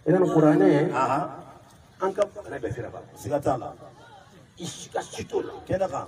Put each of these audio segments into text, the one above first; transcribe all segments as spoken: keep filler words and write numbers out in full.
idan qur'ane aha an ka ana be fira ba sigatala iska sitola kena ka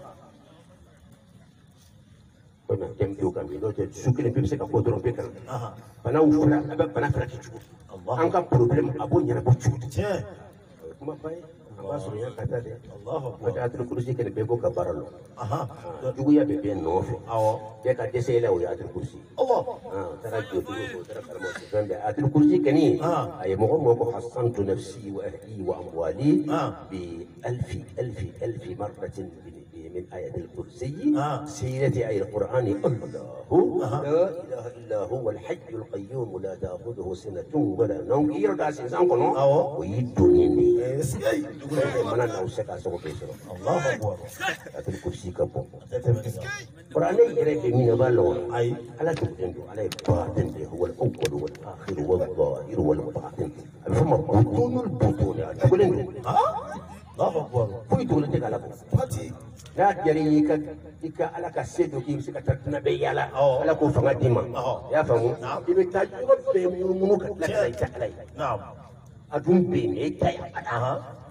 bana dem do kan do te sukile pe se ka ko doron pe kan aha bana ufura aba bana fira ki chugu an ka problem abun yana bu chugu che kuma bai ba su ya kata de Allahu akbar wata atul kursi ke be ko ka baralo aha jugu ya be be no fe awo ke ka dese la o ya atul kursi Allah ah tara jodu ko tara karmo zambe atul kursi kani ay mo mo ko hasantu nafsi wa ahli wa amwali bi alfi alfi alfi marratin من آية الكرسي سيرة آية القرآن الله لا إله إلا هو الحي القيوم لا تأخذه سنة ولا نوم يرجع سيسان كنو ويدوني من أنا أوسك أسوق بيسرو الله أكبر آية الكرسي كبو القرآن يريك من بالون أي على تبدو على باطن هو الأول والآخر والظاهر والباطن فما بطون البطون تقولين الله أكبر كوي تقولين تقالك فاتي na jari ka ika ala ka sedo ki sika tatna be yala ala ko fanga dima ya famu ibe ta ko be munu ka la ta ta ala na'am adun be ne ta aha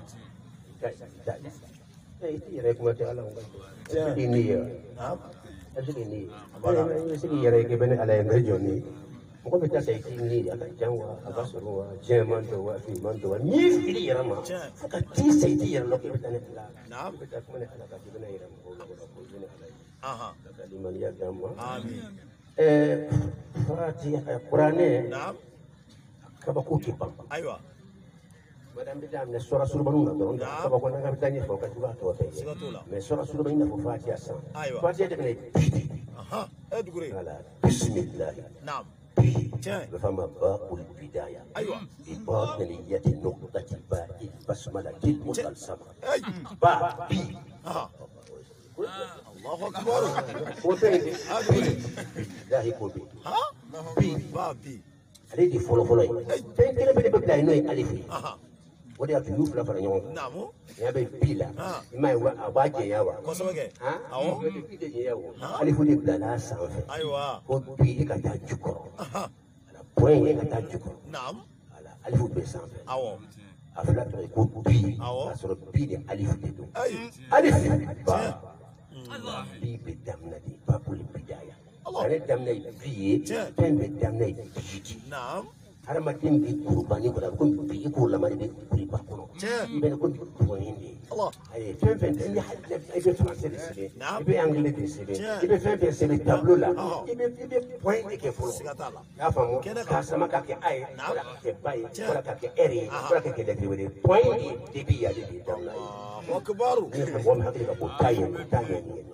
eh ti yare kuma ta ala ngam ti ni ya na'am ti ni bala siki yare ke bene ala ngal joni ko be ta sai ti ni aka janwa aka suruwa jeman to wa fi man to ni fili yarama fuka ti sai ti yare lo ke betane ala na'am be ta kuma ne ala ka bene yarama ko ko bene ala aha kaliman ya damma amin eh fatiha qur'ane na'am kaba ko ke ba aywa madam bi dam ne sura sura banu na don kaba ko nga bitanye fo ka tuba to te me sura sura banu na fo fatiha sa fatiha de ne aha edgure ala bismillah na'am فما باء البداية أيوة بباطنية نقطة باء البسملة المسلسلة باء بي الله أكبر وبين لا يكون بي ها بي باء بي هذه فلو فلو فين كده بدي ببدأ إنه ألف ودي أكيد يوفلا فرنيون نعم يا بي بيلا ما هو أباجي يا وا كوسمك ها أو يا وا ألف ودي بلا ناس أيوة وبي كتا جكر بوين كتا جكر نعم على ألف ودي سام أو أفلا يكون بي أو أصل بي دي ألف دي دو أي ألف با بي بدمنا دي باب البداية أنا دمنا بي تم بدمنا بي نعم har ma tin bi kurbani ko da ko bi ko la mari bi kuri ba ko be ko bi ko hindi Allah ay fen fen ni hadde ay be français de sebe be anglais de sebe be fen fen sebe tableau la be be point de ke fo ya famu ka sama ka ke ay wala ke bay wala ka ke eri wala ka ke de de point de bi ya de bi damna wa kibaru ni ko mo hakili ka ko tayen tayen ni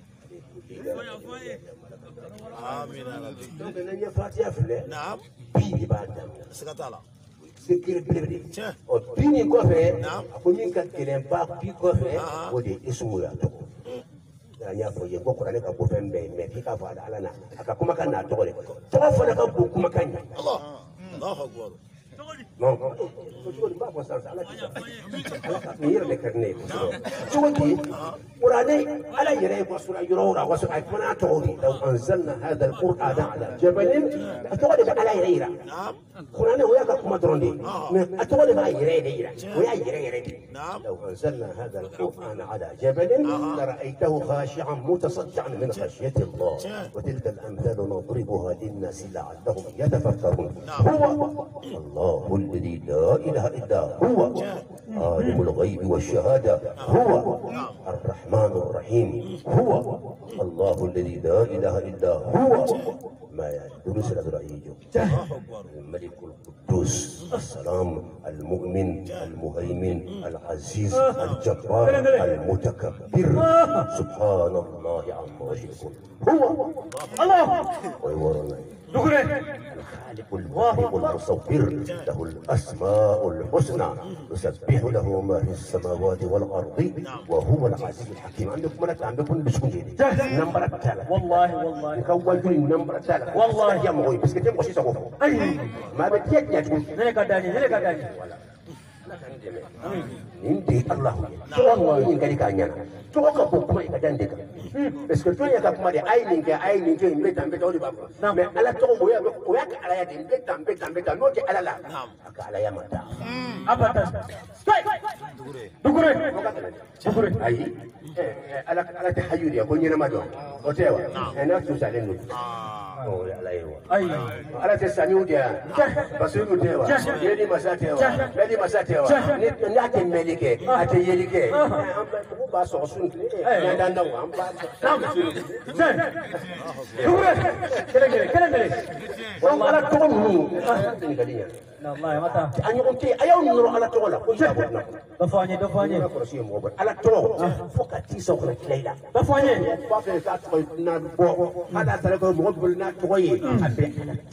آمين يا ربي. donc nañ ya fatiha file نعم. bi ba dam سكتالا. sikir birdi o bini ko fe نعم. ko min ka kelen ba bi ko fe o de ismu ya to ya nya fo ye ko qur'ani ka ko fe mbe me ki ka fa da alana aka kuma kan na to le to fa da ka ko kuma kan الله الله أكبر. non ko ba ko sa ala ki ni yere karne ko wati qur'ani ala yere ko sura yura wa sura kuna to law anzalna hadha alquran ala jabalin atawali ala yere نعم. قرآن هو يقرأ كما ترندي أتولى ما يريد يرى ويا يريد نعم. لو أنزلنا هذا القرآن على جبل لرأيته خاشعا متصدعا من خشية الله وتلك الأمثال نضربها للناس لعلهم يتفكرون هو الله الذي لا إله إلا هو عالم الغيب والشهادة هو الرحمن الرحيم هو الله الذي لا إله إلا هو ما يدرس الرأيجو الملك القدوس السلام المؤمن المهيمن العزيز الجبار المتكبر سبحان الله عما يشركون هو الله ويورنا الخالق الواهب المصور له الأسماء الحسنى يسبح له ما في السماوات والأرض وهو العزيز الحكيم عندكم ملك عندكم بسكون جديد نمبر الثالث والله والله يكون جري نمبر الثالث والله يا مغوي بس كتير مش يسوق أي ما بتيجي يا تقول هلك داني هلك داني Nindi Allah coba ini kali kanya coba ka kuma ka dande ka parce que to ya ka kuma de ai ni ka ai ni ke mbe tambe to di ba mais ala to mo ya ko ya ka ala ya de mbe tambe tambe ta no ke ala la aka ala ya mata abada Dugure. dugure dugure ai ala ala ta hayuri ya ko nyina ma do o tewa ena tu sa den no Ah. oh ya ala yo ai ala ta sani dia basiru tewa yedi masatewa yedi masatewa ni na ke melike ate yelike ko ba so sun ya dan dan wa ba dugure kele kele kele kele wala ala to mu ni kadinya na wallahi mata an yi kunti a yau nuro ala to la ko ta ko na dafanye dafanye ko shi mo ba ala to fo ka ti so ko kleida dafanye ba fe ka to na bo ada tare ko mo bul na to yi abe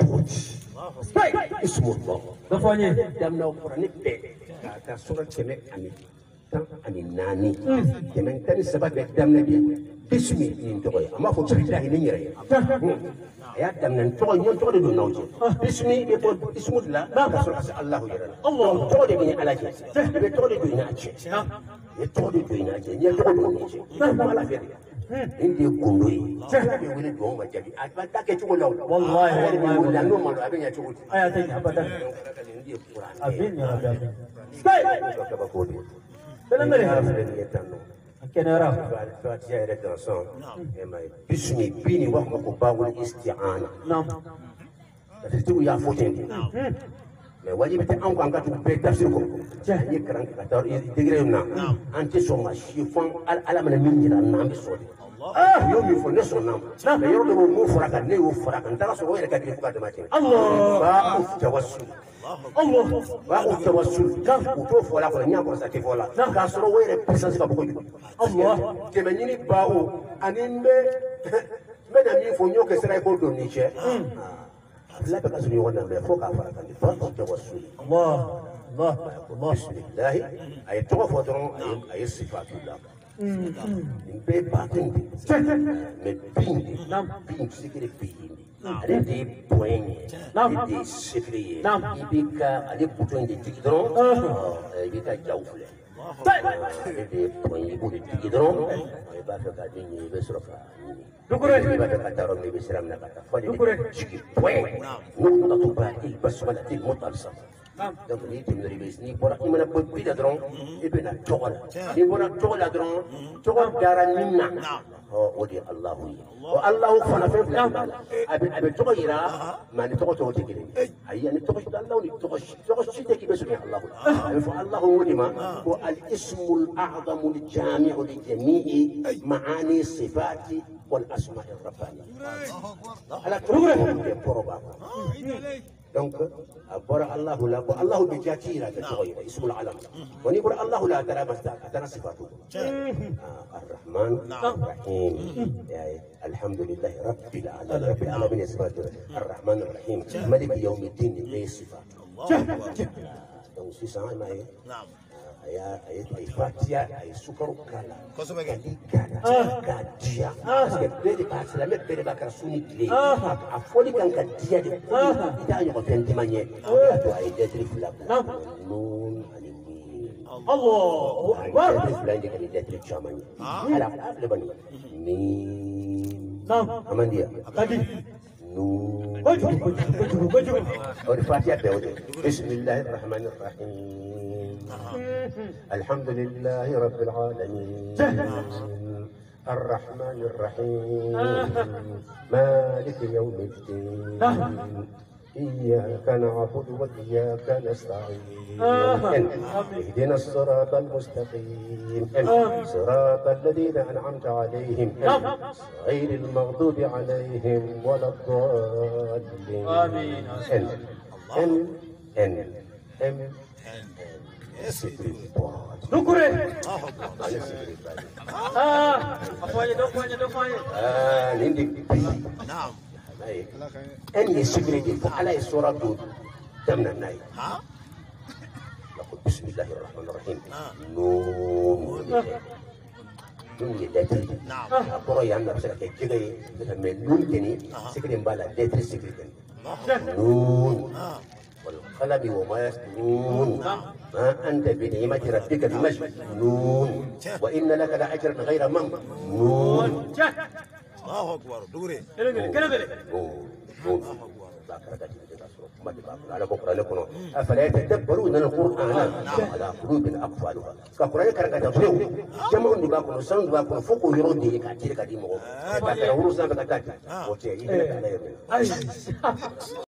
ismu Allah dafanye dam na ko ni be ta sura keme ani tan ani nani kemen tan sabab be dam na bi bismi ni to yi amma fo billahi ni yere ya dam nan to yi to do nawje bismi be ko ismu la ka sura Allah yere Allah to de ni alaje be to de do ni aje ye to de do ni aje ye to do ni aje ala fe indi kundoyi be wele do ma jabi a ba ta ke chugo law Wallahi, be wallahi. wele no ma do abin ya chugo aya tani abada indi qur'an abin ya rabbi ka ba ko de bela mere ni tanno kenara fatiha ere danson e mai bismi bini wa ko ba wal isti'ana nam da tu ya foten mais wajibi te an ko an ka tu be tafsir ko ye karan ka tar digre na an ti so ma shifon ala mana min jira na bi so ah yo mi fo ne so nam mais yo do mo fora ka ne yo fora ka ndara so wo yere ka ki fuka de ma tin Allah ba u tawassul Allah ba u tawassul ka u to fo la ko nya ko sa ti fo la ka so wo yere puissance ka ko Allah ke me nyini ba o ani me me da mi fo nyo ke sera ko do ni che la ka so ni wona me fo ka fara ka ni ba u tawassul Allah Allah Allah bismillah ay to fo don ay ay sifatullah be batin me bin Nam. bin sikire bin ale de poigne Nam. de sikire Nam. ibika ale bouton de tigidron ibika jawfule ale de poigne bu de tigidron ay ba fa ka dinni be sorofa dugure ba fa ka taron be siram na ka fa de Dugure. poigne nuqtatu ba'i basmala til mutalsam donc ni timri bes ni bora imana ko bida dron ibena togola ni bora togola dron togol dara minna o odi allah o allah fana fe bla abi abi togoira mani togo togo tigire ayya ni togo allah ni togo togo shite ki besu allah abi fa allah wodi ma ko al ismu al a'zam al jami'u li jami'i ma'ani sifati wal asma' ar rabbaniyya ala togo ke poroba donc abora allah la ko allah bi jatira ta toyira ismul alam woni bor allah la tara basta tara sifatu الرحمن الرحيم يعني الحمد لله رب العالمين رب العالمين صفاته الرحمن الرحيم ملك يوم الدين ليس صفاته donc c'est ça mais Naam. aya ay ay fatia ay sukaru kala Ko so bege. kala ka dia parce que bele ba sala me bele ba ka suni kle a foli kan ka dia de ida yo ko tenti manye to ay de tri fula nun ani Allahu akbar de fula de kan de tri chamanye ala le bani min nam amandia tadi nun baju baju baju और फातिहा पे होते बिस्मिल्लाहिर रहमानिर रहीम अल्हम्दुलिल्लाहि रब्बिल आलमीन الرحمن الرحيم مالك يوم الدين إياك نعبد وإياك نستعين اهدنا الصراط المستقيم صراط الذين أنعمت عليهم غير المغضوب عليهم ولا الضالين آمين. إن إن إن إن dugure أنا سيدي بالي. ah afanye dofanye dofanye آه نندي Naam. أن يسجل فعلى السورة دود دمنا الناي Ha? نقول بسم الله الرحمن الرحيم آه. نون نون يدتري Naam. أقرأ يا أنا بس كي جاي من نون تاني سكرين بالا دتري سكرين نون Ah. والقلم وما يسطرون ما أنت بنعمة ربك بمجنون وإن لك لأجرا غير ممنون الله أكبر دغري كده كده كده كده على بكره لكم افلا يتدبرون القران على قلوب اقفالها كقران كركه تفلو جمع دباكم سن دباكم فوق يرد يكاتي كدي مو كتا ورسنا بكاتي وتي